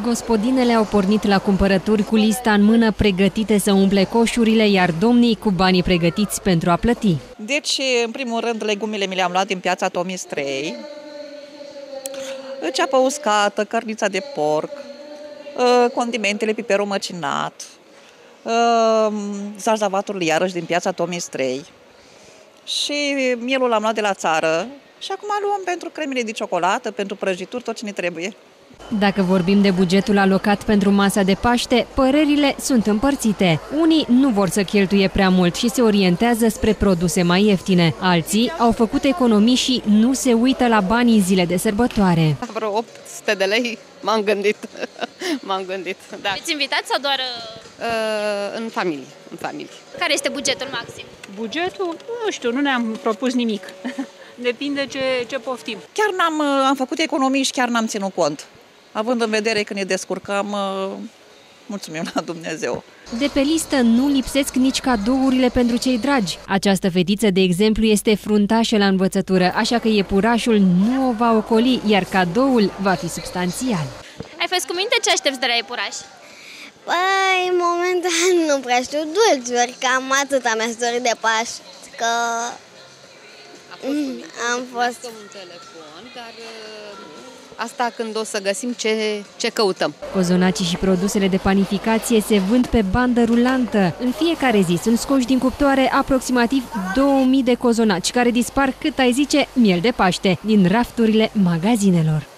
Gospodinele au pornit la cumpărături cu lista în mână, pregătite să umple coșurile, iar domnii cu banii pregătiți pentru a plăti. Deci, în primul rând, legumile mi le-am luat din piața Tomis 3, ceapă uscată, cărnița de porc, condimentele, piperul măcinat, zarzavatul iarăși din piața Tomis 3 și mielul l-am luat de la țară și acum luăm pentru cremile de ciocolată, pentru prăjituri, tot ce ne trebuie. Dacă vorbim de bugetul alocat pentru masa de Paște, părerile sunt împărțite. Unii nu vor să cheltuie prea mult și se orientează spre produse mai ieftine. Alții au făcut economii și nu se uită la banii în zile de sărbătoare. Vreo 800 de lei m-am gândit. Da. Ești invitat sau doar... În familie. Care este bugetul maxim? Bugetul? Nu știu, nu ne-am propus nimic. Depinde ce poftim. Chiar am făcut economii și chiar n-am ținut cont. Având în vedere că ne descurcăm, mulțumim la Dumnezeu. De pe listă nu lipsesc nici cadourile pentru cei dragi. Această fetiță, de exemplu, este fruntașă la învățătură, așa că iepurașul nu o va ocoli, iar cadoul va fi substanțial. Ai fost cu minte ce aștepți de la iepuraș? Păi, momentan nu prea știu, dulciuri, cam atâta mi-aș dori de Paști, că am fost un telefon, dar asta când o să găsim ce căutăm. Cozonacii și produsele de panificație se vând pe bandă rulantă. În fiecare zi sunt scoși din cuptoare aproximativ 2000 de cozonaci, care dispar, cât ai zice, miel de Paște, din rafturile magazinelor.